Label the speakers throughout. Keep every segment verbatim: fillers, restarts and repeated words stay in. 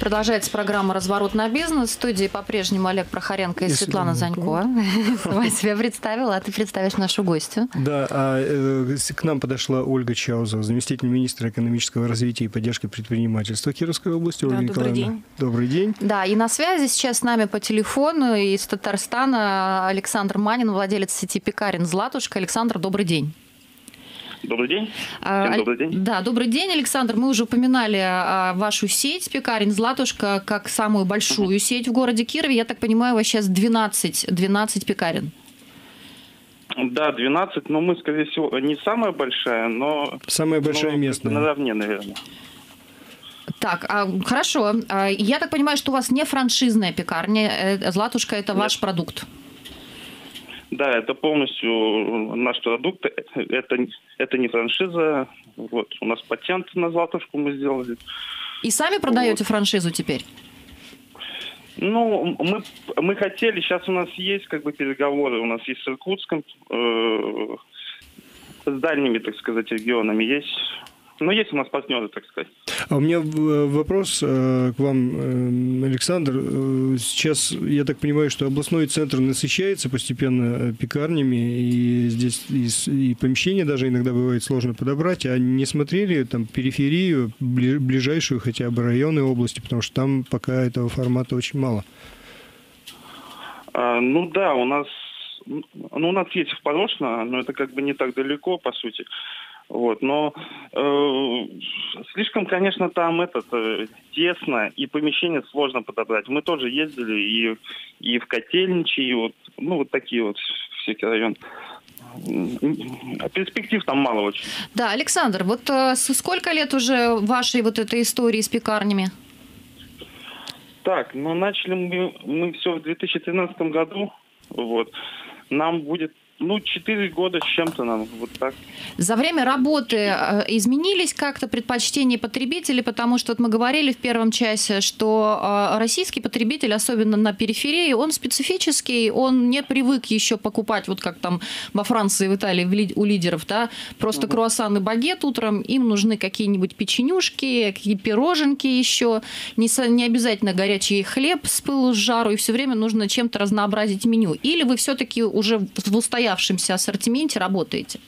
Speaker 1: Продолжается программа «Разворот на бизнес». В студии по-прежнему Олег Прохоренко и, и Светлана Занько. Сама себя представила, а ты представишь нашу гостью.
Speaker 2: Да, а э, к нам подошла Ольга Чаузова, заместитель министра экономического развития и поддержки предпринимательства Кировской области. Ольга
Speaker 3: да,
Speaker 2: Николаевна.
Speaker 3: Добрый день.
Speaker 2: Добрый день.
Speaker 1: Да, и на связи сейчас с нами по телефону из Татарстана Александр Манин, владелец сети пекарен «Златушка». Александр, добрый день.
Speaker 4: Добрый день. Всем
Speaker 1: А,
Speaker 4: добрый день.
Speaker 1: Да, добрый день, Александр. Мы уже упоминали а, вашу сеть пекарен «Златушка» как самую большую uh-huh. сеть в городе Кирове. Я так понимаю, у вас сейчас двенадцать, двенадцать пекарен.
Speaker 4: Да, двенадцать, но мы, скорее всего, не самая большая, но...
Speaker 2: Самая большая
Speaker 4: ну,
Speaker 2: местная.
Speaker 4: Наравне, наверное.
Speaker 1: Так, а, хорошо. А, я так понимаю, что у вас не франшизная пекарня. «Златушка» – это Нет. ваш продукт.
Speaker 4: Да, это полностью наш продукт. Это, это не франшиза. Вот. У нас патент на «Златушку» мы сделали. И
Speaker 1: сами продаете вот. франшизу теперь?
Speaker 4: Ну, мы, мы хотели, сейчас у нас есть как бы переговоры, у нас есть с Иркутском, э, с дальними, так сказать, регионами есть. Но есть у нас партнеры, так сказать.
Speaker 2: А у меня вопрос к вам, Александр. Сейчас, я так понимаю, что областной центр насыщается постепенно пекарнями, и здесь и, и помещение даже иногда бывает сложно подобрать. А не смотрели там периферию, ближайшую хотя бы районы области, потому что там пока этого формата очень мало?
Speaker 4: А, ну да, у нас, ну, у нас есть в Порошно, но это как бы не так далеко, по сути. Вот, но э, слишком, конечно, там этот э, тесно, и помещение сложно подобрать. Мы тоже ездили и, и в Котельничи, и вот, ну, вот такие вот всякие районы. Перспектив там мало очень.
Speaker 1: Да, Александр, вот э, сколько лет уже вашей вот этой истории с пекарнями?
Speaker 4: Так, ну, начали мы, мы все в две тысячи тринадцатом году, вот. Нам будет... Ну, четыре года с чем-то нам, вот так.
Speaker 1: За время работы изменились как-то предпочтения потребителей? Потому что вот мы говорили в первом часе, что российский потребитель, особенно на периферии, он специфический, он не привык еще покупать, вот как там во Франции, в Италии у лидеров, да, просто угу. круассан и багет утром, им нужны какие-нибудь печенюшки, какие пироженки еще, не, не обязательно горячий хлеб с пылу с жару, и все время нужно чем-то разнообразить меню. Или вы все-таки уже в устоявшемся ассортименте работаете?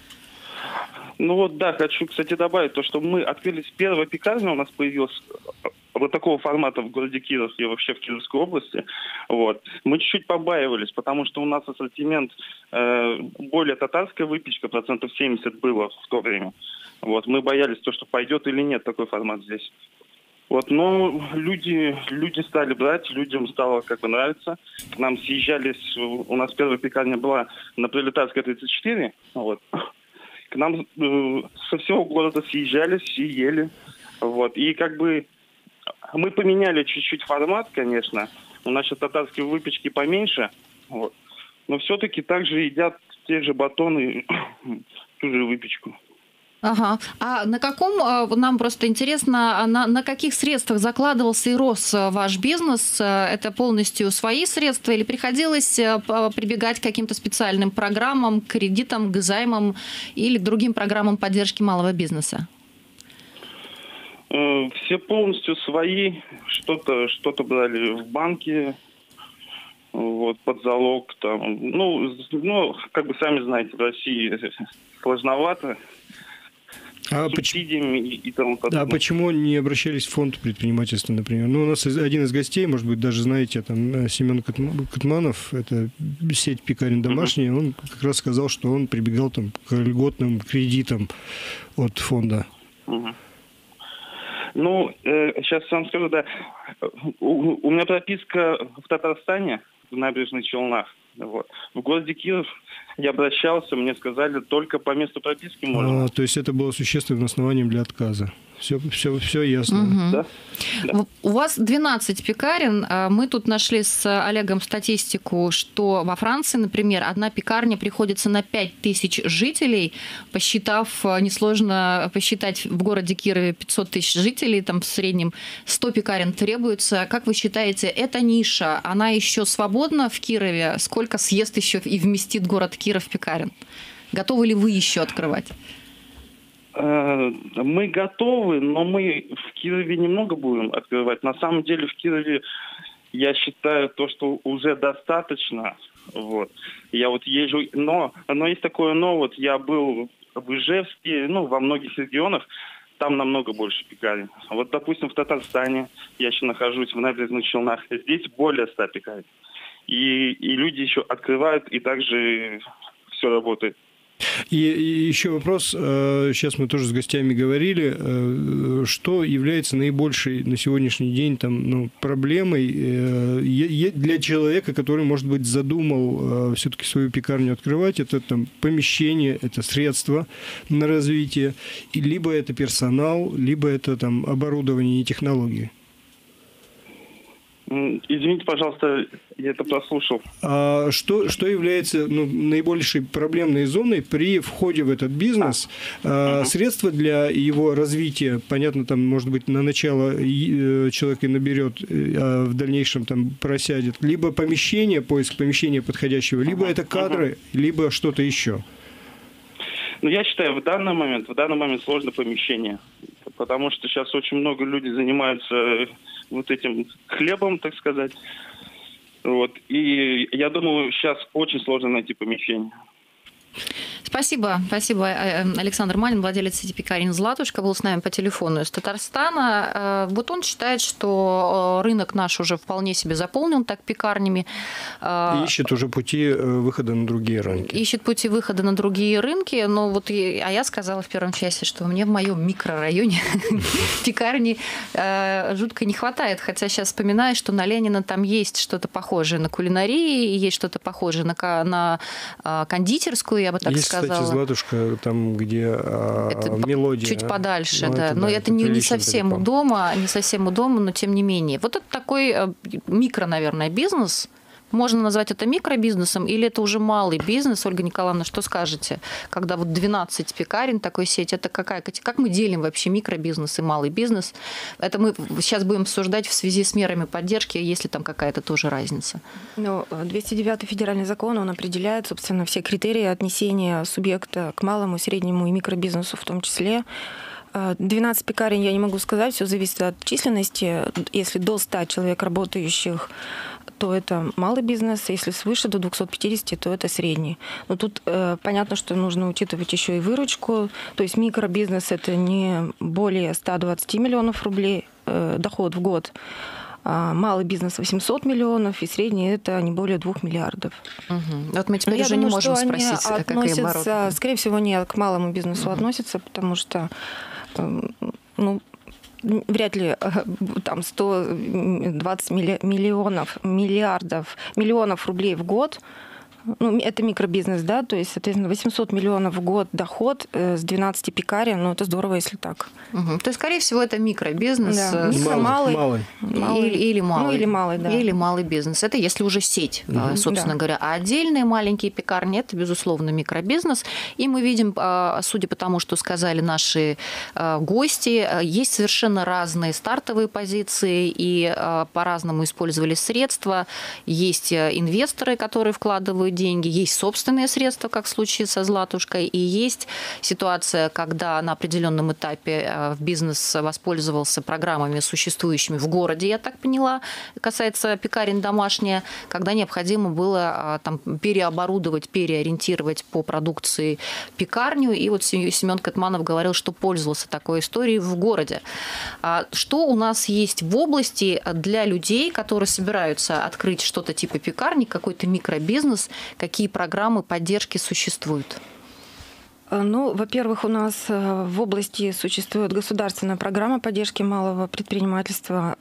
Speaker 4: Ну вот да, хочу, кстати, добавить то, что мы открылись, первая пекарня у нас появилась вот такого формата в городе Киров и вообще в Кировской области. Вот. Мы чуть-чуть побаивались, потому что у нас ассортимент э, более татарская выпечка, процентов семьдесят было в то время. Вот. Мы боялись то, что пойдет или нет такой формат здесь. Вот, но люди, люди стали брать, людям стало как бы нравиться. К нам съезжались, у нас первая пекарня была на Пролетарской тридцать четыре. Вот. К нам э, со всего города съезжались и ели. Вот. И как бы мы поменяли чуть-чуть формат, конечно. У нас сейчас татарские выпечки поменьше. Вот. Но все-таки также едят те же батоны, ту же выпечку.
Speaker 1: Ага. А на каком, нам просто интересно, на, на каких средствах закладывался и рос ваш бизнес? Это полностью свои средства или приходилось прибегать к каким-то специальным программам, кредитам, к займам или к другим программам поддержки малого бизнеса?
Speaker 4: Все полностью свои. Что-то, что-то брали в банке, вот, под залог. Там. Ну, ну, как бы сами знаете, в России сложновато.
Speaker 2: А, поч...
Speaker 4: и тому подобное.
Speaker 2: А почему не обращались в фонд предпринимательства, например? Ну, у нас один из гостей, может быть, даже знаете, там Семен Катманов, это сеть пекарен домашняя, uh-huh. он как раз сказал, что он прибегал там к льготным кредитам от фонда.
Speaker 4: Uh-huh. Ну, э, сейчас сам скажу, да, у, у меня прописка в Татарстане, в Набережных Челнах. Вот. В городе Киров я обращался, мне сказали, только по месту прописки можно.
Speaker 2: А, то есть это было существенным основанием для отказа. Все, все, все ясно.
Speaker 1: Угу.
Speaker 4: Да?
Speaker 1: Да. У вас двенадцать пекарен. Мы тут нашли с Олегом статистику, что во Франции, например, одна пекарня приходится на пять тысяч жителей. Посчитав, несложно посчитать, в городе Кирове пятьсот тысяч жителей, там в среднем сто пекарен требуется. Как вы считаете, эта ниша, она еще свободна в Кирове? Сколько съест еще и вместит город Киров пекарен? Готовы ли вы еще открывать?
Speaker 4: Мы готовы, но мы в Кирове немного будем открывать. На самом деле в Кирове, я считаю, то, что уже достаточно. Вот. Я вот езжу, но, но есть такое но, вот я был в Ижевске, ну, во многих регионах, там намного больше пекарен. Вот, допустим, в Татарстане, я еще нахожусь в Набережных Челнах, здесь более ста пекарен. И, и люди еще открывают, и также все работает.
Speaker 2: И, и еще вопрос, сейчас мы тоже с гостями говорили, что является наибольшей на сегодняшний день там, ну, проблемой для человека, который, может быть, задумал все-таки свою пекарню открывать, это там помещение, это средства на развитие, либо это персонал, либо это там оборудование и технологии.
Speaker 4: Извините, пожалуйста, я это прослушал.
Speaker 2: А что, что является ну, наибольшей проблемной зоной при входе в этот бизнес? А, средства для его развития, понятно, там, может быть, на начало человек и наберет, а в дальнейшем там просядет, либо помещение, поиск помещения подходящего, либо это кадры, либо что-то еще.
Speaker 4: Ну, я считаю, в данный момент, в данный момент сложно помещение, потому что сейчас очень много людей занимаются вот этим хлебом, так сказать. Вот. И я думаю, сейчас очень сложно найти помещение.
Speaker 1: Спасибо. Спасибо. Александр Малин, владелец сети пекарен «Златушка», был с нами по телефону из Татарстана. Вот он считает, что рынок наш уже вполне себе заполнен так пекарнями.
Speaker 2: Ищет уже пути выхода на другие рынки.
Speaker 1: Ищет пути выхода на другие рынки. Но вот, а я сказала в первом часе, что мне в моем микрорайоне пекарни жутко не хватает. Хотя сейчас вспоминаю, что на Ленина там есть что-то похожее на кулинарии, есть что-то похожее на кондитерскую, я бы так
Speaker 2: есть,
Speaker 1: сказала.
Speaker 2: Кстати, «Златушка», там, где это мелодия.
Speaker 1: Чуть подальше,
Speaker 2: ну,
Speaker 1: да.
Speaker 2: Это,
Speaker 1: но
Speaker 2: да,
Speaker 1: это,
Speaker 2: это
Speaker 1: не, не совсем
Speaker 2: далеко.
Speaker 1: у дома, не совсем у дома, но тем не менее. Вот это такой микро, наверное, бизнес. Можно назвать это микробизнесом или это уже малый бизнес? Ольга Николаевна, что скажете? Когда вот двенадцать пекарен такой сеть, это какая, как мы делим вообще микробизнес и малый бизнес? Это мы сейчас будем обсуждать в связи с мерами поддержки, есть ли там какая-то тоже разница?
Speaker 3: Ну, двести девятый федеральный закон, он определяет, собственно, все критерии отнесения субъекта к малому, среднему и микробизнесу в том числе. двенадцать пекарен я не могу сказать, все зависит от численности. Если до ста человек работающих, то это малый бизнес, если свыше до двухсот пятидесяти, то это средний. Но тут э, понятно, что нужно учитывать еще и выручку. То есть микробизнес – это не более ста двадцати миллионов рублей э, доход в год. А малый бизнес восемьсот миллионов, и средний – это не более двух миллиардов.
Speaker 1: Угу. Вот мы теперь
Speaker 3: Но
Speaker 1: уже
Speaker 3: думаю,
Speaker 1: не можем
Speaker 3: что
Speaker 1: спросить,
Speaker 3: они
Speaker 1: какие обороты.
Speaker 3: Скорее всего, не к малому бизнесу угу. относятся, потому что э, ну, вряд ли там сто двадцать миллионов, миллиардов, миллионов рублей в год. Ну, это микробизнес, да, то есть, соответственно, восемьсот миллионов в год доход с двенадцати пекарен, ну, это здорово, если так.
Speaker 1: Угу. То есть, скорее всего, это микробизнес.
Speaker 3: Да. Микро, малый,
Speaker 2: малый.
Speaker 3: малый.
Speaker 1: Или, или малый.
Speaker 3: Ну, или малый, да.
Speaker 1: Или малый бизнес. Это если уже сеть, угу. собственно да. говоря. А отдельные маленькие пекарни – это, безусловно, микробизнес. И мы видим, судя по тому, что сказали наши гости, есть совершенно разные стартовые позиции, и по-разному использовали средства. Есть инвесторы, которые вкладывают деньги, есть собственные средства, как в случае со «Златушкой», и есть ситуация, когда на определенном этапе в бизнес воспользовался программами, существующими в городе, я так поняла, касается пекарен домашняя, когда необходимо было там переоборудовать, переориентировать по продукции пекарню, и вот Семен Катманов говорил, что пользовался такой историей в городе. Что у нас есть в области для людей, которые собираются открыть что-то типа пекарни, какой-то микробизнес, какие программы поддержки существуют?
Speaker 3: Ну, во-первых, у нас в области существует государственная программа поддержки малого предпринимательства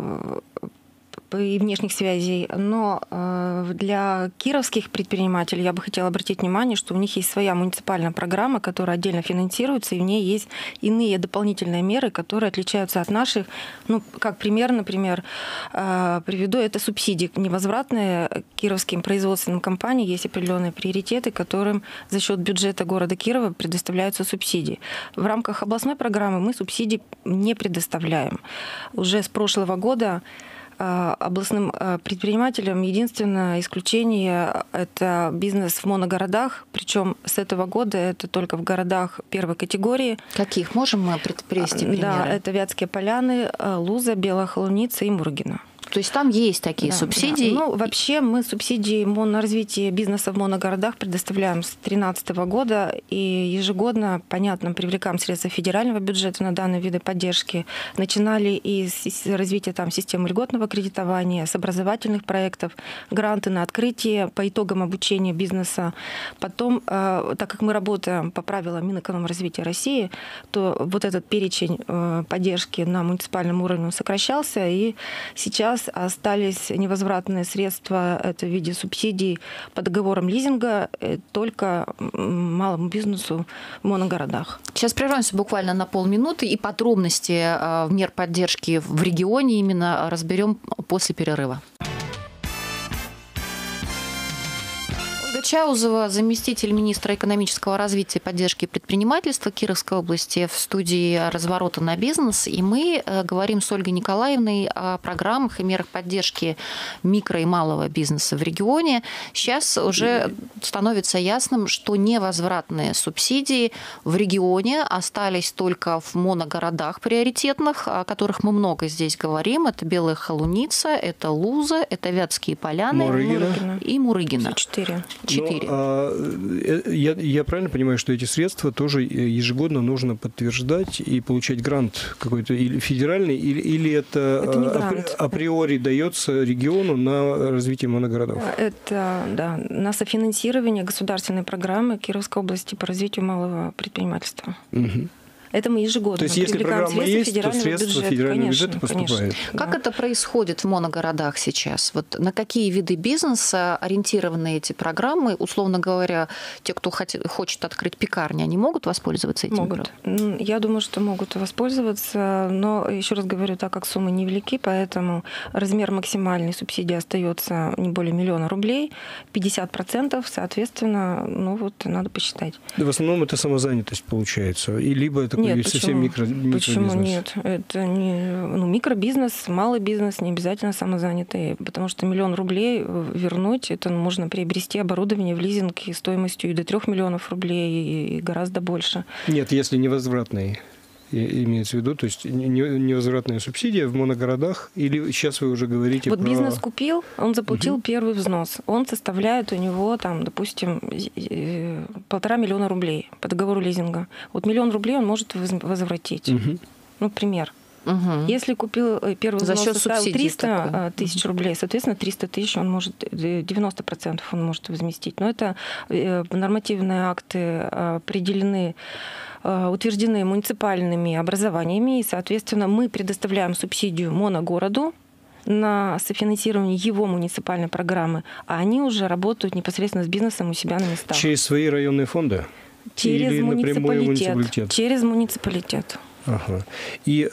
Speaker 3: и внешних связей. Но для кировских предпринимателей я бы хотела обратить внимание, что у них есть своя муниципальная программа, которая отдельно финансируется, и в ней есть иные дополнительные меры, которые отличаются от наших. Ну, как пример, например, приведу, это субсидии невозвратные. Кировским производственным компаниям есть определенные приоритеты, которым за счет бюджета города Кирова предоставляются субсидии. В рамках областной программы мы субсидий не предоставляем. Уже с прошлого года областным предпринимателям. Единственное исключение – это бизнес в моногородах, причем с этого года это только в городах первой категории.
Speaker 1: Каких? Можем мы привести примеры?
Speaker 3: Да, это Вятские Поляны, Луза, Белая Холуница и Мургино.
Speaker 1: То есть там есть такие
Speaker 3: да,
Speaker 1: субсидии?
Speaker 3: Да. Ну, вообще мы субсидии на развитие бизнеса в моногородах предоставляем с две тысячи тринадцатого года, и ежегодно, понятно, привлекаем средства федерального бюджета на данные виды поддержки. Начинали и с развития там системы льготного кредитования, с образовательных проектов, гранты на открытие по итогам обучения бизнеса. Потом, так как мы работаем по правилам Минэкономразвития России, то вот этот перечень поддержки на муниципальном уровне сокращался, и сейчас остались невозвратные средства, это в виде субсидий по договорам лизинга только малому бизнесу в моногородах.
Speaker 1: Сейчас прервемся буквально на полминуты и подробности мер поддержки в регионе именно разберем после перерыва. Чаузова, заместитель министра экономического развития и поддержки предпринимательства Кировской области, в студии «Разворота на бизнес». И мы говорим с Ольгой Николаевной о программах и мерах поддержки микро- и малого бизнеса в регионе. Сейчас уже становится ясным, что невозвратные субсидии в регионе остались только в моногородах приоритетных, о которых мы много здесь говорим. Это Белая Холуница, это Луза, это Вятские Поляны
Speaker 2: Мурыгино.
Speaker 1: и Мурыгино.
Speaker 3: Четыре.
Speaker 1: четыре.
Speaker 2: Но, а, я, я правильно понимаю, что эти средства тоже ежегодно нужно подтверждать и получать грант какой-то или федеральный, или, или это,
Speaker 3: это
Speaker 2: апри, априори дается региону на развитие моногородов?
Speaker 3: Это, да, на софинансирование государственной программы Кировской области по развитию малого предпринимательства.
Speaker 2: Угу.
Speaker 3: Это мы ежегодно
Speaker 2: То есть, если программа есть, то средства
Speaker 3: бюджета,
Speaker 2: федерального
Speaker 3: конечно,
Speaker 2: бюджета поступают.
Speaker 3: Конечно,
Speaker 1: как
Speaker 3: да.
Speaker 1: это происходит в моногородах сейчас? Вот на какие виды бизнеса ориентированы эти программы? Условно говоря, те, кто хочет открыть пекарни, они могут воспользоваться этим?
Speaker 3: Могут. Я думаю, что могут воспользоваться, но еще раз говорю, так как суммы невелики, поэтому размер максимальной субсидии остается не более миллиона рублей, пятьдесят процентов, соответственно, ну вот надо посчитать.
Speaker 2: Да, в основном это самозанятость получается, и либо это
Speaker 3: Нет,
Speaker 2: есть совсем микро, микробизнес.
Speaker 3: Почему нет? Это не ну, микробизнес, малый бизнес, не обязательно самозанятый, потому что миллион рублей вернуть, это можно приобрести оборудование в лизинге стоимостью и до трех миллионов рублей, и гораздо больше.
Speaker 2: Нет, если невозвратный. Имеется в виду, то есть невозвратная субсидия в моногородах, или сейчас вы уже говорите
Speaker 3: вот
Speaker 2: про...
Speaker 3: бизнес купил, он заплатил
Speaker 2: угу. первый
Speaker 3: взнос, он составляет у него, там, допустим, полтора миллиона рублей по договору лизинга. Вот миллион рублей он может возвратить. Угу. Ну, пример.
Speaker 1: Угу.
Speaker 3: Если купил первый взнос, составил триста тысяч
Speaker 1: угу.
Speaker 3: рублей, соответственно, триста тысяч он может, девяносто процентов он может возместить. Но это нормативные акты определены, утверждены муниципальными образованиями, и, соответственно, мы предоставляем субсидию моногороду на софинансирование его муниципальной программы, а они уже работают непосредственно с бизнесом у себя на местах.
Speaker 2: Через свои районные фонды?
Speaker 3: Через
Speaker 2: Или
Speaker 3: муниципалитет.
Speaker 2: муниципалитет? Через муниципалитет.
Speaker 1: Ага.
Speaker 2: И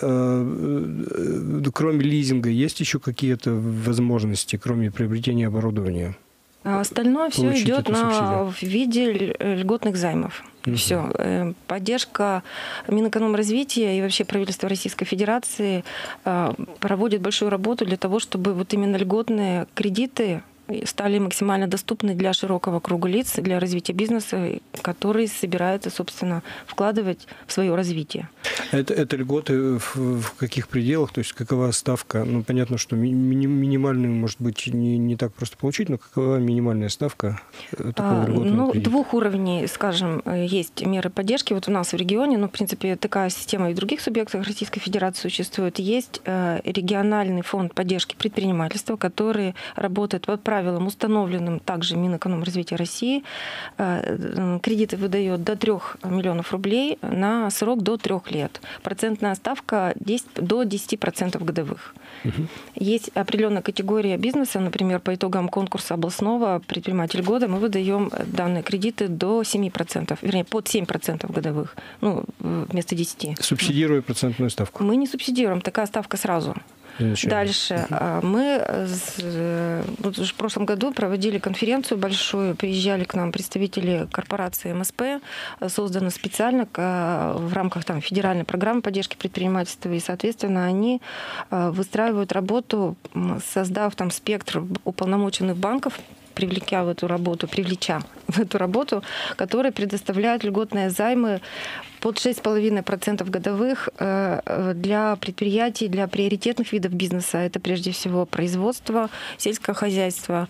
Speaker 2: э, кроме лизинга есть еще какие-то возможности, кроме приобретения оборудования?
Speaker 3: А остальное все идет на, в виде льготных займов. Uh-huh. Все. Поддержка Минэкономразвития и вообще правительства Российской Федерации проводит большую работу для того, чтобы вот именно льготные кредиты стали максимально доступны для широкого круга лиц, для развития бизнеса, который собирается, собственно, вкладывать в свое развитие.
Speaker 2: Это, это льготы в, в каких пределах? То есть какова ставка? Ну, понятно, что ми- минимальную, может быть, не, не так просто получить, но какова минимальная ставка такого льготного
Speaker 3: Ну,
Speaker 2: кредита?
Speaker 3: Двух уровней, скажем, есть меры поддержки. Вот у нас в регионе, ну, в принципе, такая система и в других субъектах Российской Федерации существует. Есть региональный фонд поддержки предпринимательства, который работает по правилам, установленным также Минэкономразвития России. Кредиты выдает до трех миллионов рублей на срок до трех лет. Процентная ставка десять, до десяти процентов годовых. Угу. Есть определенная категория бизнеса, например, по итогам конкурса областного «Предприниматель года» мы выдаем данные кредиты до семи процентов, вернее, под семь процентов годовых, ну, вместо десяти.
Speaker 2: Субсидируя процентную ставку?
Speaker 3: Мы не субсидируем, такая ставка сразу. Дальше. Мы вот в прошлом году проводили конференцию большую, приезжали к нам представители корпорации эм эс пэ, созданы специально в рамках там, федеральной программы поддержки предпринимательства, и, соответственно, они выстраивают работу, создав там спектр уполномоченных банков, привлекя в эту работу, привлеча в эту работу, которые предоставляют льготные займы под шесть целых пять десятых процента годовых для предприятий, для приоритетных видов бизнеса. Это прежде всего производство, сельское хозяйство.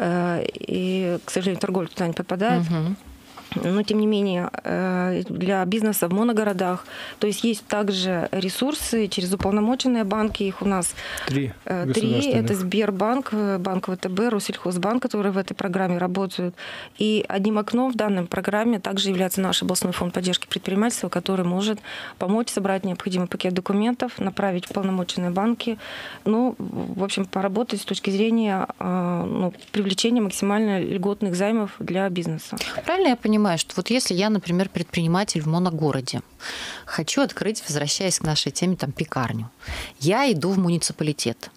Speaker 3: И, к сожалению, торговля туда не подпадает. Угу. Но, тем не менее, для бизнеса в моногородах, то есть есть также ресурсы через уполномоченные банки, их у нас три. Три. Это Сбербанк, Банк вэ тэ бэ, Россельхозбанк, которые в этой программе работают. И одним окном в данной программе также является наш областной фонд поддержки предпринимательства, который может помочь собрать необходимый пакет документов, направить в уполномоченные банки, ну, в общем, поработать с точки зрения ну, привлечения максимально льготных займов для бизнеса.
Speaker 1: Правильно я понимаю, что вот если я, например, предприниматель в моногороде, хочу открыть, возвращаясь к нашей теме, там, пекарню, я иду в муниципалитет.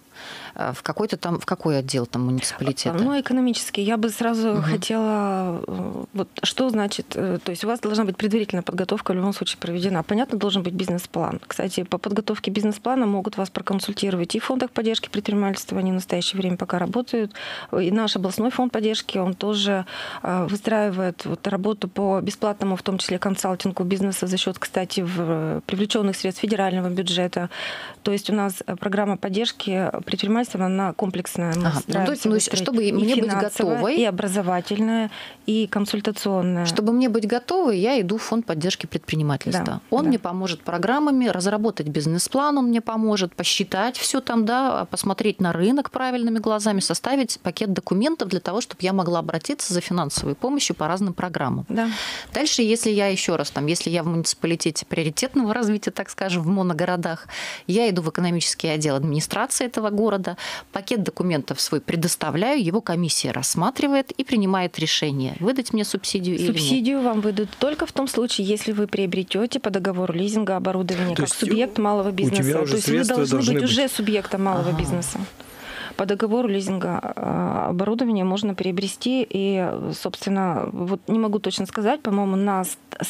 Speaker 1: В какой-то там, в какой отдел там муниципалитета?
Speaker 3: Ну, экономический. Я бы сразу угу. хотела... Вот что значит... То есть у вас должна быть предварительная подготовка в любом случае проведена. Понятно, должен быть бизнес-план. Кстати, по подготовке бизнес-плана могут вас проконсультировать и в фондах поддержки предпринимательства, они в настоящее время пока работают. И наш областной фонд поддержки, он тоже выстраивает вот работу по бесплатному, в том числе, консалтингу бизнеса за счет, кстати, в привлеченных средств федерального бюджета. То есть у нас программа поддержки предпринимательства, она комплексная.
Speaker 1: Ага. Ну, то есть, ну, чтобы
Speaker 3: и
Speaker 1: мне быть готовой,
Speaker 3: и образовательная, и консультационная.
Speaker 1: Чтобы мне быть готовой, я иду в фонд поддержки предпринимательства. Да, он да. мне поможет программами разработать бизнес-план, он мне поможет посчитать все там, да, посмотреть на рынок правильными глазами, составить пакет документов для того, чтобы я могла обратиться за финансовой помощью по разным программам.
Speaker 3: Да.
Speaker 1: Дальше, если я еще раз там, если я в муниципалитете приоритетного развития, так скажем, в моногородах, я иду в экономический отдел администрации этого города, пакет документов свой предоставляю, его комиссия рассматривает и принимает решение, выдать мне субсидию,
Speaker 3: субсидию или нет. Субсидию вам выдадут только в том случае, если вы приобретете по договору лизинга оборудование как субъект малого бизнеса.
Speaker 2: То есть вы должны быть,
Speaker 3: быть уже субъектом малого ага. бизнеса. По договору лизинга оборудование можно приобрести. И, собственно, вот не могу точно сказать, по-моему, на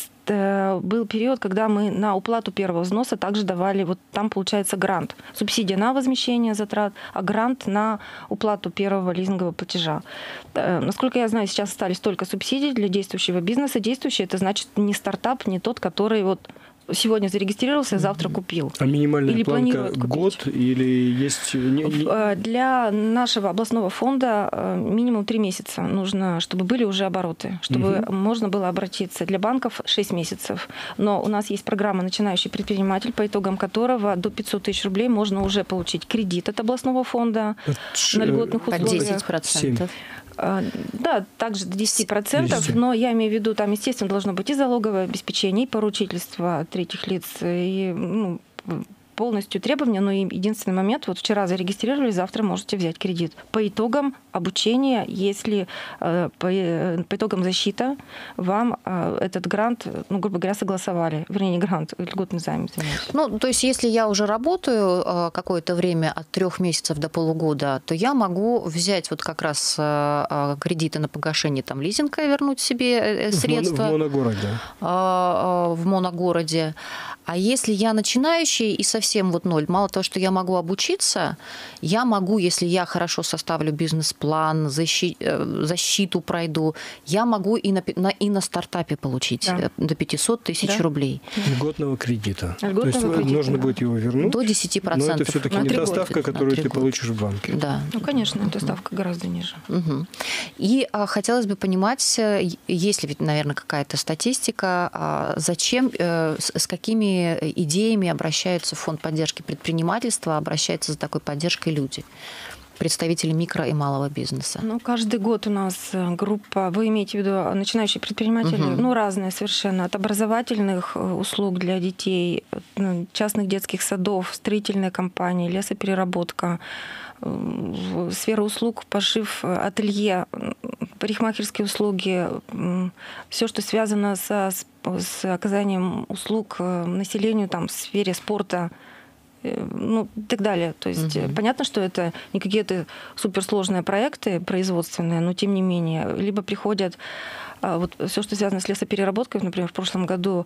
Speaker 3: был период, когда мы на уплату первого взноса также давали, вот там получается грант. Субсидия на возмещение затрат, а грант на уплату первого лизингового платежа. Насколько я знаю, сейчас остались только субсидии для действующего бизнеса. Действующий — это значит не стартап, не тот, который вот сегодня зарегистрировался, завтра купил.
Speaker 2: А минимальная или планка год или есть...
Speaker 3: Для нашего областного фонда минимум три месяца нужно, чтобы были уже обороты, чтобы угу. можно было обратиться. Для банков шесть месяцев. Но у нас есть программа «Начинающий предприниматель», по итогам которого до пятьсот тысяч рублей можно уже получить кредит от областного фонда Ш... на льготных условиях.
Speaker 1: Под десять процентов.
Speaker 3: Да, также до десяти процентов, но я имею в виду, там, естественно, должно быть и залоговое обеспечение, и поручительство третьих лиц, и ну, полностью требования, но единственный момент, вот вчера зарегистрировали, завтра можете взять кредит. По итогам обучения, если по, по итогам защиты вам этот грант, ну, грубо говоря, согласовали, вернее, не грант, льготный займ, извиняюсь.
Speaker 1: Ну, то есть, если я уже работаю какое-то время от трех месяцев до полугода, то я могу взять вот как раз кредиты на погашение там лизинга, вернуть себе средства.
Speaker 2: В моногороде.
Speaker 1: В моногороде. А если я начинающий и совсем вот ноль, мало того, что я могу обучиться, я могу, если я хорошо составлю бизнес-план, защи, защиту пройду, я могу и на, на, и на стартапе получить да. до пятисот тысяч да. рублей.
Speaker 2: Льготного кредита.
Speaker 3: Льготного
Speaker 2: То есть
Speaker 3: кредита,
Speaker 2: нужно
Speaker 3: да.
Speaker 2: будет его вернуть.
Speaker 1: До десяти процентов.
Speaker 2: Но это все-таки не та ставка, которую ты получишь в банке.
Speaker 1: Да.
Speaker 3: Ну, конечно, эта ставка гораздо ниже.
Speaker 1: Угу. И а, хотелось бы понимать, есть ли ведь, наверное, какая-то статистика, а, зачем, а, с, с какими идеями обращаются в фонд поддержки предпринимательства, обращаются за такой поддержкой люди, представители микро и малого бизнеса?
Speaker 3: Ну, каждый год у нас группа, вы имеете в виду начинающие предприниматели, угу. ну, разные совершенно, от образовательных услуг для детей, частных детских садов, строительные компании, лесопереработка, сфера услуг, пошив, ателье, парикмахерские услуги, все, что связано со, с оказанием услуг населению там, в сфере спорта, ну, и так далее. То есть угу. понятно, что это не какие-то суперсложные проекты производственные, но тем не менее, либо приходят вот все, что связано с лесопереработкой, например, в прошлом году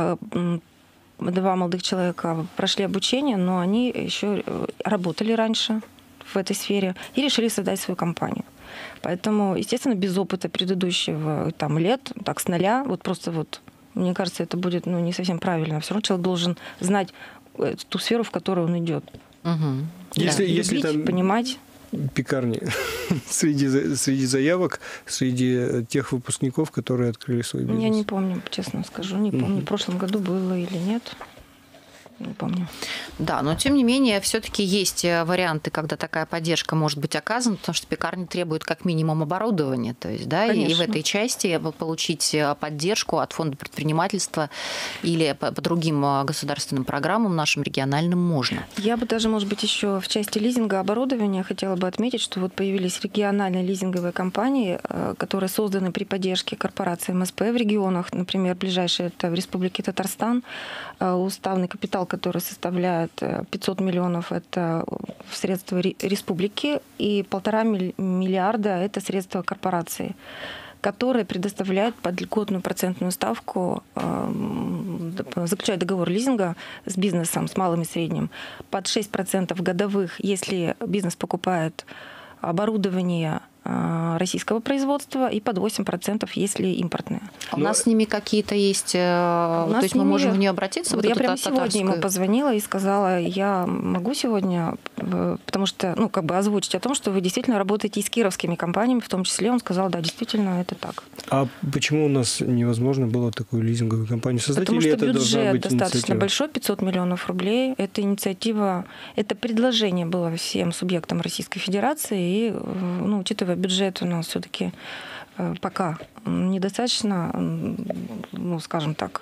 Speaker 3: два молодых человека прошли обучение, но они еще работали раньше в этой сфере и решили создать свою компанию. Поэтому, естественно, без опыта предыдущего там, лет, так с нуля, вот просто вот, мне кажется, это будет ну, не совсем правильно. Все равно человек должен знать ту сферу, в которую он идет.
Speaker 1: Угу.
Speaker 2: Если,
Speaker 3: да.
Speaker 2: если
Speaker 3: Любить,
Speaker 2: там
Speaker 3: понимать.
Speaker 2: Пекарни среди, среди заявок, среди тех выпускников, которые открыли свой бизнес.
Speaker 3: Я не помню, честно скажу, не помню, угу. в прошлом году было или нет. Не помню.
Speaker 1: Да, но тем не менее, все-таки есть варианты, когда такая поддержка может быть оказана, потому что пекарни требуют как минимум оборудования. То есть, да, и в этой части получить поддержку от фонда предпринимательства или по, по другим государственным программам нашим региональным можно.
Speaker 3: Я бы даже, может быть, еще в части лизинга оборудования хотела бы отметить, что вот появились региональные лизинговые компании, которые созданы при поддержке корпорации эм эс пэ в регионах. Например, ближайший это в Республике Татарстан. Уставный капитал, который составляет пятьсот миллионов, это средства республики, и полтора миллиарда – это средства корпорации, которые предоставляют под льготную процентную ставку, заключают договор лизинга с бизнесом, с малым и средним, под шесть процентов годовых, если бизнес покупает оборудование российского производства, и под восемь процентов, если импортные.
Speaker 1: А у Но... нас с ними какие-то есть... То есть мы можем в нее обратиться?
Speaker 3: Вот я прямо сегодня ему позвонила и сказала, я могу сегодня, потому что, ну, как бы озвучить о том, что вы действительно работаете и с кировскими компаниями, в том числе. Он сказал, да, действительно, это так.
Speaker 2: А почему у нас невозможно было такую лизинговую компанию создать?
Speaker 3: Потому
Speaker 2: или
Speaker 3: что
Speaker 2: это
Speaker 3: бюджет
Speaker 2: быть
Speaker 3: достаточно
Speaker 2: инициатива?
Speaker 3: большой, пятьсот миллионов рублей. Это инициатива, это предложение было всем субъектам Российской Федерации, и, ну, учитывая бюджет у нас все-таки пока недостаточно, ну, скажем так,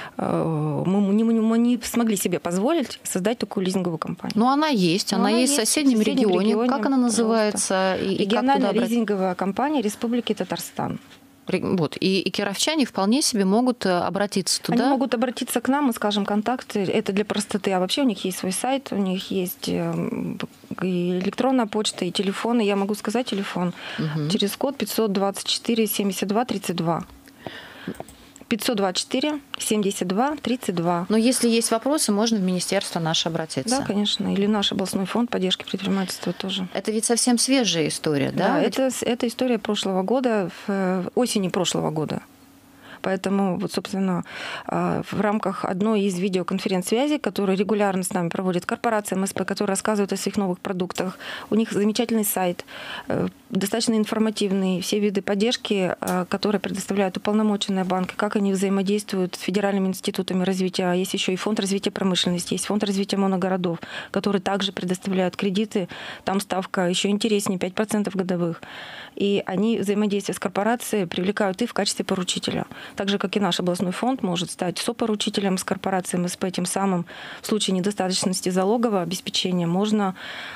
Speaker 3: мы не, мы не смогли себе позволить создать такую лизинговую компанию.
Speaker 1: Ну, она есть, она, она есть в соседнем, в соседнем регионе. регионе. Как она называется? И,
Speaker 3: Региональная и лизинговая компания Республики Татарстан.
Speaker 1: Вот. И, и кировчане вполне себе могут обратиться туда.
Speaker 3: Они могут обратиться к нам, мы скажем контакты. Это для простоты. А вообще у них есть свой сайт, у них есть и электронная почта, и телефоны. Я могу сказать телефон. Угу. Через код пятьсот двадцать четыре семьдесят два тридцать два. пятьсот двадцать четыре семьдесят два тридцать два.
Speaker 1: Но если есть вопросы, можно в министерство наше обратиться.
Speaker 3: Да, конечно. Или наш областной фонд поддержки предпринимательства тоже.
Speaker 1: Это ведь совсем свежая история, да?
Speaker 3: Да, это, это история прошлого года, в осени прошлого года. Поэтому, вот, собственно, в рамках одной из видеоконференц-связей, которую регулярно с нами проводит корпорация эм эс пэ, которая рассказывает о своих новых продуктах, у них замечательный сайт, достаточно информативный, все виды поддержки, которые предоставляют уполномоченные банки, как они взаимодействуют с федеральными институтами развития. Есть еще и фонд развития промышленности, есть фонд развития моногородов, которые также предоставляют кредиты. Там ставка еще интереснее, пять процентов годовых. И они взаимодействие с корпорацией привлекают их в качестве поручителя. Так же, как и наш областной фонд может стать сопоручителем с корпорацией эм эс пэ, тем самым в случае недостаточности залогового обеспечения можно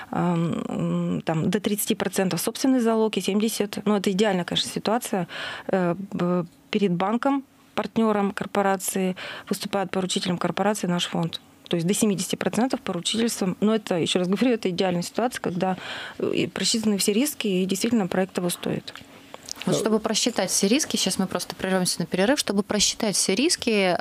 Speaker 3: э, там, до тридцать процентов собственный залог и семьдесят процентов, ну это идеальная, конечно, ситуация, э, перед банком, партнером корпорации, выступает поручителем корпорации наш фонд. То есть до семьдесят процентов поручительством. Но это, еще раз говорю, это идеальная ситуация, когда просчитаны все риски, и действительно проект того стоит.
Speaker 1: Вот чтобы просчитать все риски, сейчас мы просто прервемся на перерыв, чтобы просчитать все риски,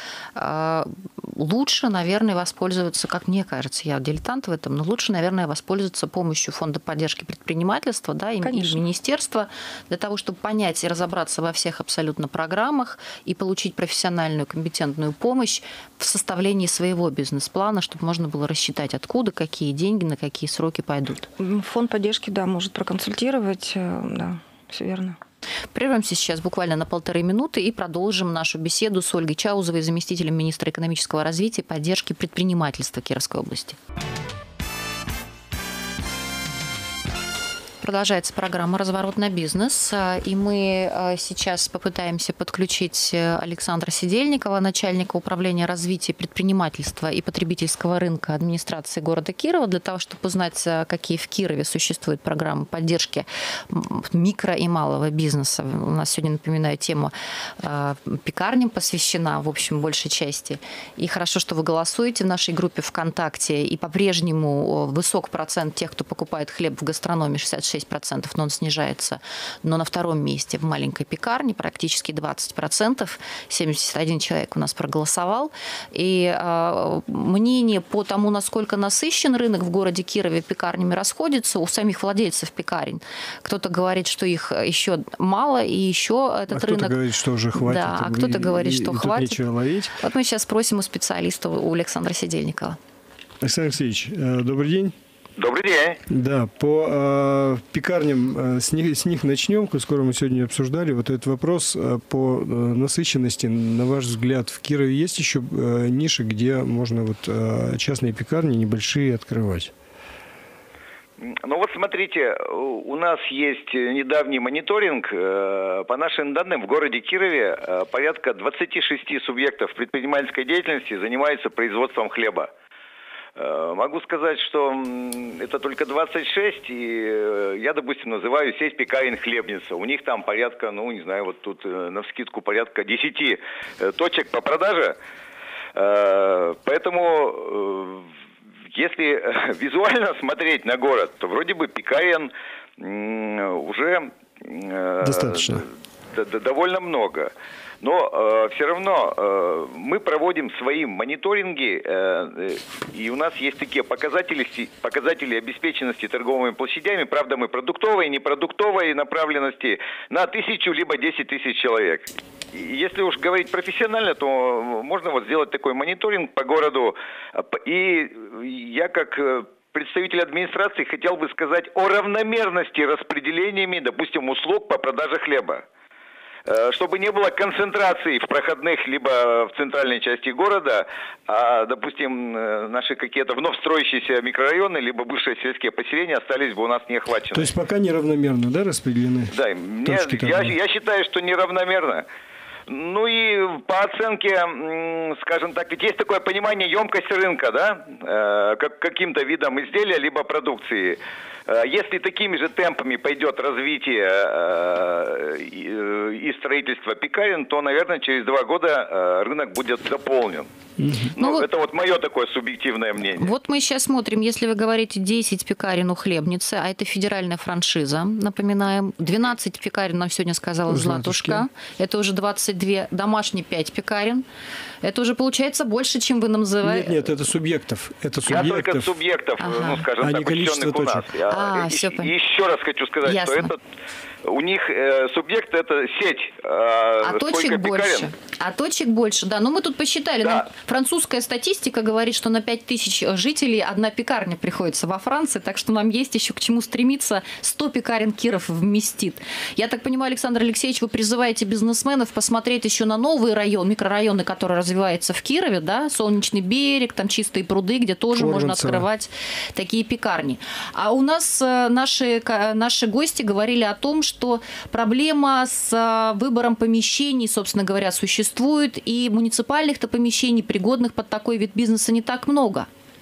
Speaker 1: лучше, наверное, воспользоваться, как мне кажется, я дилетант в этом, но лучше, наверное, воспользоваться помощью Фонда поддержки предпринимательства, да, и, и министерства для того, чтобы понять и разобраться во всех абсолютно программах и получить профессиональную, компетентную помощь в составлении своего бизнес-плана, чтобы можно было рассчитать, откуда, какие деньги, на какие сроки пойдут.
Speaker 3: Фонд поддержки, да, может проконсультировать, да. Все верно.
Speaker 1: Прервемся сейчас буквально на полторы минуты и продолжим нашу беседу с Ольгой Чаузовой, заместителем министра экономического развития и поддержки предпринимательства Кировской области. продолжается программа «Разворот на бизнес», и мы сейчас попытаемся подключить Александра Сидельникова, начальника управления развития предпринимательства и потребительского рынка администрации города Кирова, для того, чтобы узнать, какие в Кирове существуют программы поддержки микро и малого бизнеса. У нас сегодня, напоминаю, тема пекарням посвящена, в общем, большей части. И хорошо, что вы голосуете в нашей группе ВКонтакте, и по-прежнему высок процент тех, кто покупает хлеб в гастрономе, шестьдесят шесть процентов, но он снижается. Но на втором месте в маленькой пекарне практически двадцать процентов, семьдесят один человек у нас проголосовал. И э, мнение по тому, насколько насыщен рынок в городе Кирове пекарнями, расходится у самих владельцев пекарен. Кто-то говорит, что их еще мало, и еще этот
Speaker 2: а
Speaker 1: рынок...
Speaker 2: кто-то говорит, что уже хватит.
Speaker 1: Да, а кто-то говорит, что
Speaker 2: и, и
Speaker 1: хватит.
Speaker 2: Нечего ловить.
Speaker 1: Вот мы сейчас спросим у специалиста, у Александра Сидельникова.
Speaker 2: Александр Алексеевич, добрый день.
Speaker 5: Добрый день.
Speaker 2: Да, по э, пекарням, э, с, них, с них начнем, скоро мы сегодня обсуждали. Вот этот вопрос э, по э, насыщенности, на ваш взгляд, в Кирове есть еще э, ниши, где можно вот, э, частные пекарни небольшие открывать?
Speaker 5: Ну вот смотрите, у нас есть недавний мониторинг. По нашим данным, в городе Кирове порядка двадцати шести субъектов предпринимательской деятельности занимаются производством хлеба. Могу сказать, что это только двадцать шесть, и я, допустим, называю сеть пекарен «Хлебница». У них там порядка, ну, не знаю, вот тут навскидку порядка десяти точек по продаже. Поэтому, если визуально смотреть на город, то вроде бы пекарен уже
Speaker 2: достаточно.
Speaker 5: Довольно много. Но э, все равно э, мы проводим свои мониторинги, э, и у нас есть такие показатели, показатели обеспеченности торговыми площадями, правда, мы продуктовой и непродуктовой направленности на тысячу либо десять тысяч человек. И если уж говорить профессионально, то можно вот сделать такой мониторинг по городу. И я как представитель администрации хотел бы сказать о равномерности распределениями, допустим, услуг по продаже хлеба. Чтобы не было концентрации в проходных либо в центральной части города, а, допустим, наши какие-то вновь строящиеся микрорайоны, либо бывшие сельские поселения остались бы у нас не охвачены.
Speaker 2: То есть пока неравномерно, да, распределены?
Speaker 5: Да, мне, я, я считаю, что неравномерно. Ну и по оценке, скажем так, ведь есть такое понимание емкости рынка, да, как каким-то видом изделия либо продукции. Если такими же темпами пойдет развитие и строительство пекарен, то, наверное, через два года рынок будет заполнен. Ну, ну, вот, это вот мое такое субъективное мнение.
Speaker 1: Вот мы сейчас смотрим, если вы говорите десять пекарен у Хлебницы, а это федеральная франшиза, напоминаем. двенадцать пекарен нам сегодня сказала Златушка. Это уже двадцать два. Домашние пять пекарен. Это уже получается больше, чем вы нам называете.
Speaker 2: Нет, нет, это субъектов. Это субъектов.
Speaker 5: Я только субъектов, ага. ну, скажем
Speaker 2: а
Speaker 5: так, учтенных у нас. Я,
Speaker 1: а,
Speaker 5: и,
Speaker 1: все
Speaker 5: и еще раз хочу сказать,
Speaker 1: Ясно.
Speaker 5: что это у них э, субъект это сеть. Э,
Speaker 1: а точек
Speaker 5: пекарен?
Speaker 1: больше. А точек больше, да. Ну, мы тут посчитали. Да. Нам французская статистика говорит, что на пять тысяч жителей одна пекарня приходится во Франции, так что нам есть еще к чему стремиться. сто пекарен Киров вместит. Я так понимаю, Александр Алексеевич, вы призываете бизнесменов посмотреть еще на новый район, микрорайоны, которые развиваются в Кирове, да, Солнечный берег, там Чистые пруды, где тоже Кормится. Можно открывать такие пекарни. А у нас наши, наши гости говорили о том, что проблема с выбором помещений, собственно говоря, существует, и муниципальных-то помещений, пригодных под такой вид бизнеса, не так много.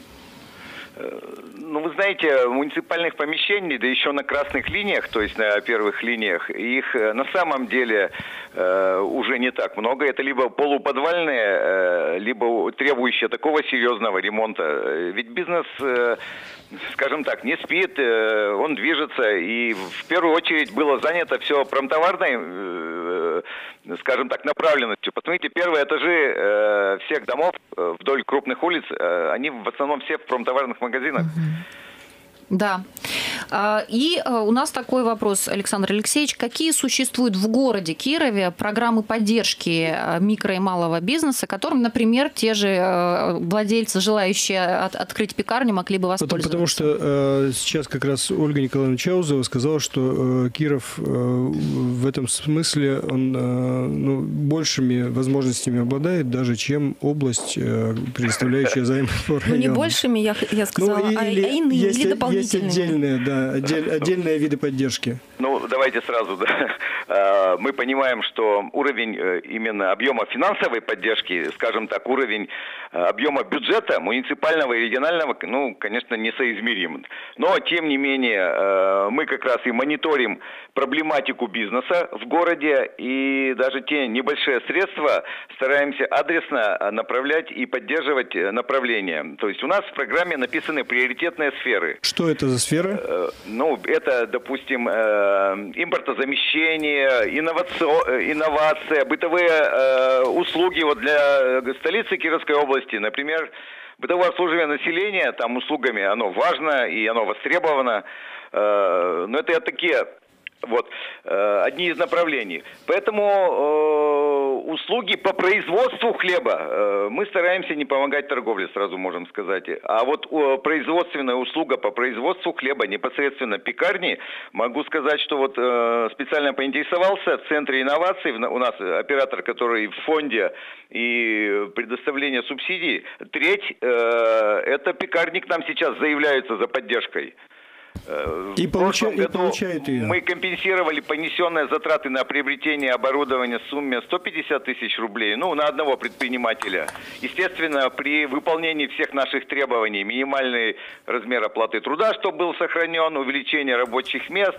Speaker 5: Ну, вы знаете, муниципальных помещений, да еще на красных линиях, то есть на первых линиях, их на самом деле э, уже не так много. Это либо полуподвальные, э, либо требующие такого серьезного ремонта. Ведь бизнес, э, скажем так, не спит, э, он движется. И в первую очередь было занято все промтоварной, э, скажем так, направленностью. Посмотрите, первые этажи э, всех домов э, вдоль крупных улиц, э, они в основном все в промтоварных магазинах.
Speaker 1: Да. И у нас такой вопрос, Александр Алексеевич. Какие существуют в городе Кирове программы поддержки микро и малого бизнеса, которым, например, те же владельцы, желающие от, открыть пекарню, могли бы воспользоваться?
Speaker 2: Потому, потому что э, сейчас как раз Ольга Николаевна Чаузова сказала, что э, Киров э, в этом смысле он э, ну, большими возможностями обладает, даже чем область, э, предоставляющая займы по району.
Speaker 3: Ну, не большими, я, я сказала, ну, или, а иные,
Speaker 2: если,
Speaker 3: или дополнительными.
Speaker 2: есть отдельные, да, отдель, отдельные виды поддержки.
Speaker 5: Ну, давайте сразу, да. Мы понимаем, что уровень именно объема финансовой поддержки, скажем так, уровень объема бюджета муниципального и регионального, ну, конечно, несоизмерим. Но, тем не менее, мы как раз и мониторим проблематику бизнеса в городе, и даже те небольшие средства стараемся адресно направлять и поддерживать направления. То есть у нас в программе написаны приоритетные сферы.
Speaker 2: Что это за сферы?
Speaker 5: Ну, это, допустим, импортозамещение, инновация, инновация бытовые услуги вот для столицы Кировской области, например, бытовое обслуживание населения, там услугами, оно важно и оно востребовано, но это такие вот одни из направлений. Поэтому услуги по производству хлеба мы стараемся не помогать торговле, сразу можем сказать. А вот производственная услуга по производству хлеба, непосредственно пекарни, могу сказать, что вот специально поинтересовался в Центре инноваций, у нас оператор, который в фонде и предоставление субсидий, треть это пекарни к нам сейчас заявляются за поддержкой.
Speaker 2: И, получа... и получают ее.
Speaker 5: Мы компенсировали понесенные затраты на приобретение оборудования в сумме сто пятьдесят тысяч рублей, ну, на одного предпринимателя. Естественно, при выполнении всех наших требований, минимальный размер оплаты труда, чтобы был сохранен, увеличение рабочих мест,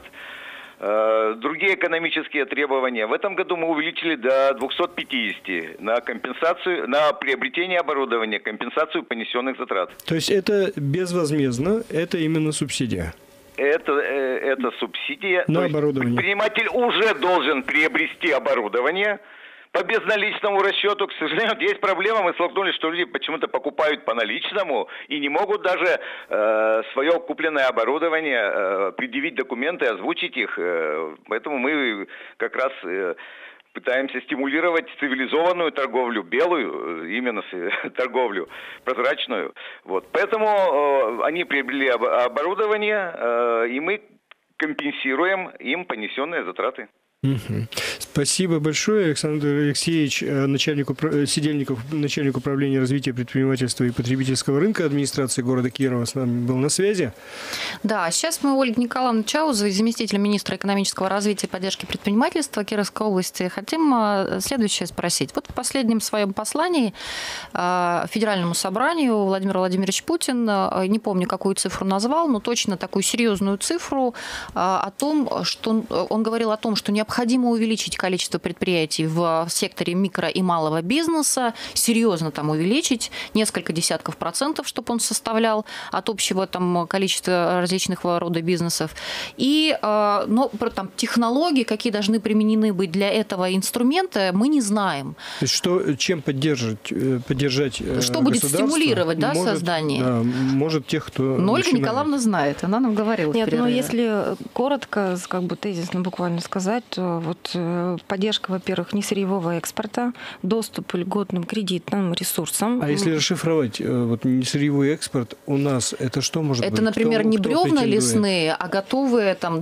Speaker 5: другие экономические требования. В этом году мы увеличили до двухсот пятидесяти на компенсацию, на приобретение оборудования, компенсацию понесенных затрат.
Speaker 2: То есть это безвозмездно, это именно субсидия?
Speaker 5: Это, это субсидия.
Speaker 2: На оборудование.
Speaker 5: Предприниматель уже должен приобрести оборудование по безналичному расчету. К сожалению, есть проблема, мы столкнулись, что люди почему-то покупают по наличному и не могут даже э, свое купленное оборудование э, предъявить документы, озвучить их. Э, поэтому мы как раз... Э, пытаемся стимулировать цивилизованную торговлю, белую, именно торговлю, прозрачную. Вот. Поэтому э, они приобрели об, оборудование, э, и мы компенсируем им понесенные затраты.
Speaker 2: Угу. Спасибо большое, Александр Алексеевич, начальник, Сидельников, начальник управления развития предпринимательства и потребительского рынка администрации города Кирова с нами был на связи.
Speaker 1: Да, сейчас мы Ольга Николаевна Чаузова, заместитель министра экономического развития и поддержки предпринимательства Кировской области, хотим следующее спросить. Вот в последнем своем послании Федеральному собранию Владимир Владимирович Путин, не помню, какую цифру назвал, но точно такую серьезную цифру о том, что он говорил о том, что необходимо Необходимо увеличить количество предприятий в секторе микро и малого бизнеса, серьезно там увеличить, несколько десятков процентов, чтобы он составлял от общего там количества различных рода бизнесов. И, но там технологии, какие должны применены быть для этого инструмента, мы не знаем.
Speaker 2: То есть что, чем поддержать, поддержать
Speaker 1: Что будет стимулировать, да,
Speaker 2: может,
Speaker 1: создание?
Speaker 2: Да, может тех, кто
Speaker 1: Но Ольга
Speaker 2: начинает.
Speaker 1: Николаевна знает, она нам говорила.
Speaker 3: Нет, но если коротко, как бы тезисно буквально сказать, вот поддержка, во-первых, несырьевого экспорта, доступ к льготным кредитным ресурсам.
Speaker 2: А если расшифровать вот несырьевой экспорт, у нас это что может
Speaker 1: это,
Speaker 2: быть?
Speaker 1: Это, например,
Speaker 2: кто,
Speaker 1: не
Speaker 2: кто
Speaker 1: бревна
Speaker 2: претендует? Лесные,
Speaker 1: а готовые там,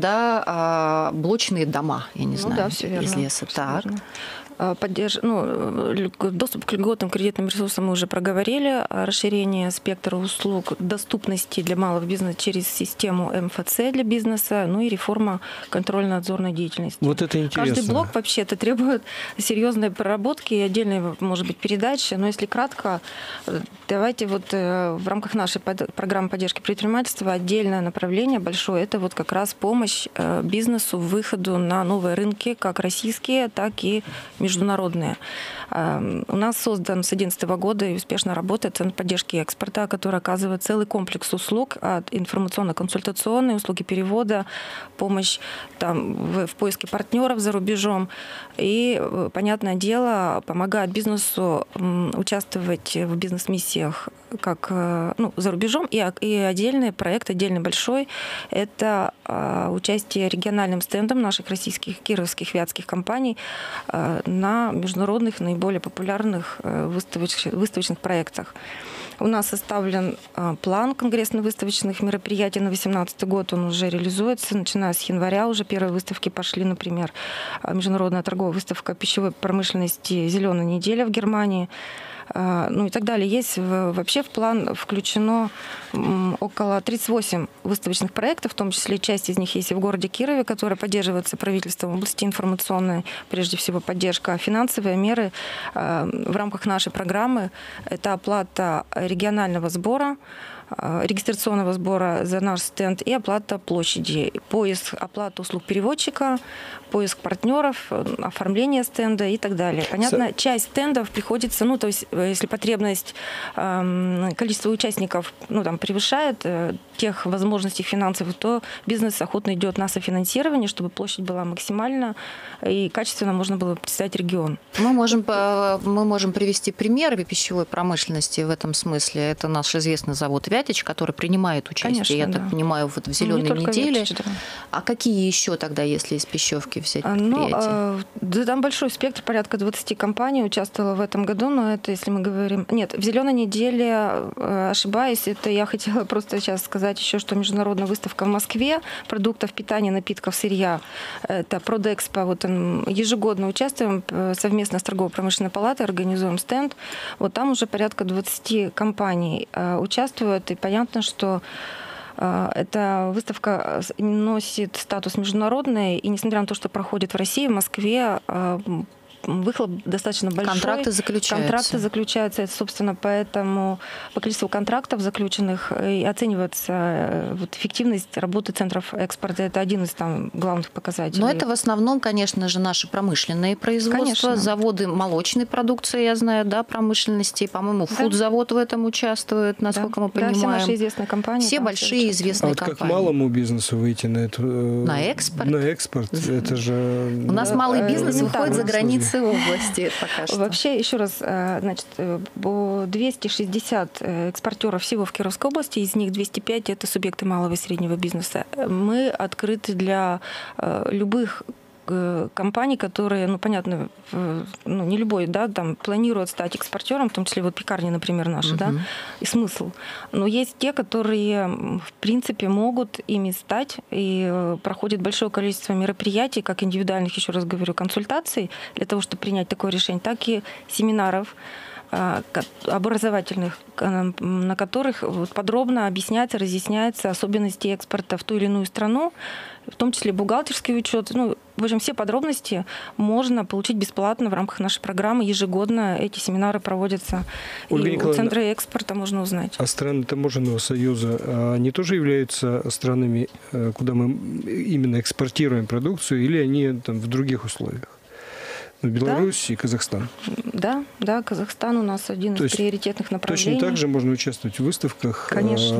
Speaker 1: да, блочные дома, я не
Speaker 3: ну,
Speaker 1: знаю,
Speaker 3: да, все верно,
Speaker 1: из леса. Так.
Speaker 3: Поддерж... Ну, доступ к льготным кредитным ресурсам мы уже проговорили. Расширение спектра услуг доступности для малого бизнеса через систему эм эф цэ для бизнеса, ну и реформа контрольно-надзорной деятельности.
Speaker 2: Вот это интересно.
Speaker 3: Каждый блок вообще-то требует серьезной проработки и отдельной, может быть, передачи. Но если кратко, давайте вот в рамках нашей программы поддержки предпринимательства отдельное направление большое – это вот как раз помощь бизнесу в выходу на новые рынки, как российские, так и международные. У нас создан с две тысячи одиннадцатого года и успешно работает Центр поддержки экспорта, который оказывает целый комплекс услуг от информационно-консультационной, услуги перевода, помощь там, в, в поиске партнеров за рубежом. И, понятное дело, помогает бизнесу участвовать в бизнес-миссиях как ну, за рубежом. И, и отдельный проект, отдельный большой, это участие региональным стендом наших российских, кировских, вятских компаний на международных, наиболее популярных выставочных, выставочных проектах. У нас составлен план конгрессно-выставочных мероприятий на две тысячи восемнадцатый год. Он уже реализуется. Начиная с января уже первые выставки пошли, например, международная торговая выставка пищевой промышленности «Зеленая неделя» в Германии. ну и так далее. Есть вообще в план включено около тридцать восемь выставочных проектов, в том числе часть из них есть и в городе Кирове, которая поддерживается правительством в области информационной, прежде всего поддержка, финансовые меры в рамках нашей программы. Это оплата регионального сбора, регистрационного сбора за наш стенд и оплата площади, поиск, оплата услуг переводчика, поиск партнеров, оформление стенда и так далее. Понятно, С... часть стендов приходится, ну, то есть, если потребность, э, количество участников, ну, там, превышает э, тех возможностей финансовых, то бизнес охотно идет на софинансирование, чтобы площадь была максимально и качественно можно было представить регион.
Speaker 1: Мы можем, мы можем привести примеры пищевой промышленности в этом смысле. Это наш известный завод «Вятич», который принимает участие,
Speaker 3: Конечно,
Speaker 1: я
Speaker 3: да.
Speaker 1: так понимаю, вот в «Зеленой неделе».
Speaker 3: «Вятич», да.
Speaker 1: А какие еще тогда, если из пищевки взять
Speaker 3: ну,
Speaker 1: предприятия?
Speaker 3: Да, там большой спектр, порядка двадцати компаний участвовало в этом году, но это, если мы говорим... Нет, в «Зеленой неделе», ошибаюсь, это я хотела просто сейчас сказать еще, что международная выставка в Москве продуктов питания, напитков, сырья, это Продэкспо, вот он, ежегодно участвуем совместно с торгово-промышленной палатой, организуем стенд, вот там уже порядка двадцати компаний участвуют, и понятно, что эта выставка носит статус международный, и несмотря на то, что проходит в России, в Москве, выхлоп достаточно большой.
Speaker 1: Контракты заключаются.
Speaker 3: Контракты заключаются. Это, собственно, поэтому по количеству контрактов заключенных и оценивается вот, эффективность работы центров экспорта. Это один из там, главных показателей.
Speaker 1: Но это в основном, конечно же, наши промышленные производства, конечно. Заводы молочной продукции, я знаю, да, промышленности. По-моему, да. Фудзавод в этом участвует, насколько да. мы понимаем.
Speaker 3: Да, все наши известные компании.
Speaker 1: Все большие
Speaker 3: все
Speaker 1: известные
Speaker 2: а вот
Speaker 1: компании.
Speaker 2: Как малому бизнесу выйти на эту...
Speaker 1: На экспорт?
Speaker 2: На экспорт. Это же...
Speaker 1: У нас малый бизнес выходит за границы области пока что.
Speaker 3: Вообще, еще раз, значит, двести шестьдесят экспортеров всего в Кировской области, из них двести пять это субъекты малого и среднего бизнеса. Мы открыты для любых компаний, которые, ну, понятно, ну, не любой, да, там, планирует стать экспортером, в том числе вот пекарни, например, наши, uh-huh. да, и смысл. Но есть те, которые, в принципе, могут ими стать, и проходит большое количество мероприятий, как индивидуальных, еще раз говорю, консультаций, для того, чтобы принять такое решение, так и семинаров образовательных, на которых подробно объясняется, разъясняется особенности экспорта в ту или иную страну, в том числе бухгалтерский учет. Ну, в общем, все подробности можно получить бесплатно в рамках нашей программы. Ежегодно эти семинары проводятся.
Speaker 2: Ольга
Speaker 3: и у Центра экспорта можно узнать.
Speaker 2: А страны Таможенного союза, они тоже являются странами, куда мы именно экспортируем продукцию, или они там в других условиях? Беларусь да? и Казахстан.
Speaker 3: Да, да, Казахстан у нас один
Speaker 2: То
Speaker 3: из приоритетных направлений.
Speaker 2: Точно так же можно участвовать в выставках
Speaker 3: Конечно.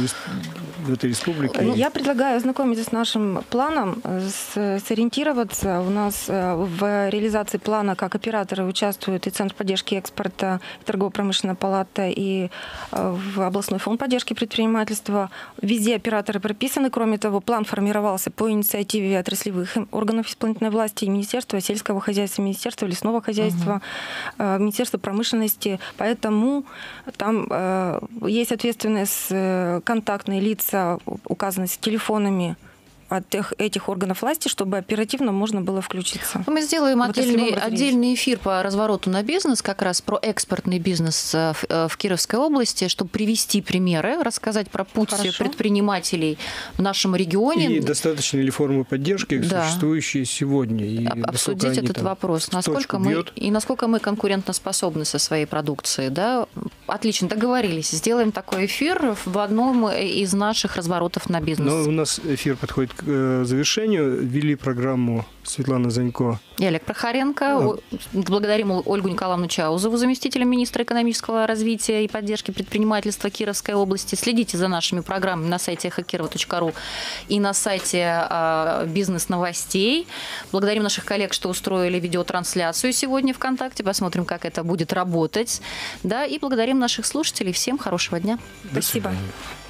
Speaker 2: в этой республике.
Speaker 3: Я предлагаю ознакомиться с нашим планом, сориентироваться. У нас в реализации плана как операторы участвуют и Центр поддержки экспорта, и торгово-промышленная палата, и в областной фонд поддержки предпринимательства. Везде операторы прописаны. Кроме того, план формировался по инициативе отраслевых органов исполнительной власти и Министерства сельского хозяйства, Министерства лесного хозяйства, uh-huh. Министерства промышленности. Поэтому там э, есть ответственные контактные лица, указаны с телефонами от тех, этих органов власти, чтобы оперативно можно было включиться.
Speaker 1: Мы сделаем отдельный, отдельный эфир по развороту на бизнес, как раз про экспортный бизнес в, в Кировской области, чтобы привести примеры, рассказать про путь Хорошо. предпринимателей в нашем регионе.
Speaker 2: И достаточно ли формы поддержки, да. существующие сегодня? И
Speaker 1: обсудить этот вопрос. Насколько мы, и насколько мы конкурентоспособны со своей продукцией. Да? Отлично, договорились. Сделаем такой эфир в одном из наших разворотов на бизнес.
Speaker 2: Но у нас эфир подходит к завершению. Вели программу Светлана Занько
Speaker 1: и Олег Прохоренко. А. Благодарим Ольгу Николаевну Чаузову, заместителя министра экономического развития и поддержки предпринимательства Кировской области. Следите за нашими программами на сайте эхо кирова точка ру и на сайте бизнес-новостей. Благодарим наших коллег, что устроили видеотрансляцию сегодня ВКонтакте. Посмотрим, как это будет работать. Да, и благодарим наших слушателей. Всем хорошего дня.
Speaker 3: Спасибо.